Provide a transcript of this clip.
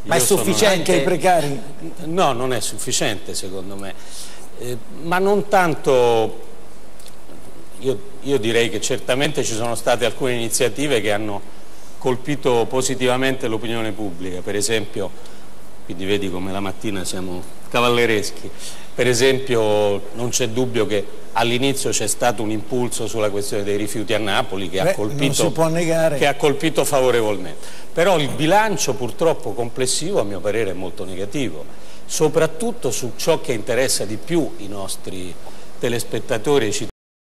Ma è sufficiente ai precari? No, non è sufficiente secondo me, ma non tanto. Io direi che certamente ci sono state alcune iniziative che hanno colpito positivamente l'opinione pubblica, per esempio, quindi vedi come la mattina siamo cavallereschi, per esempio non c'è dubbio che all'inizio c'è stato un impulso sulla questione dei rifiuti a Napoli che non si può negare. Che ha colpito favorevolmente, però il bilancio purtroppo complessivo a mio parere è molto negativo, soprattutto su ciò che interessa di più i nostri telespettatori e i cittadini.